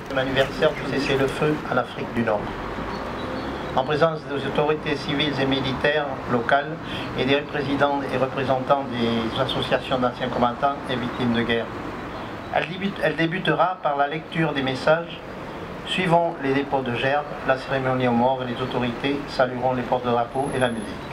l'anniversaire du cessez-le-feu en Afrique du Nord. En présence des autorités civiles et militaires locales et des présidents et représentants des associations d'anciens combattants et victimes de guerre. Elle débutera par la lecture des messages. Suivant les dépôts de gerbes, la cérémonie aux morts et les autorités salueront les porte-drapeaux et la musique.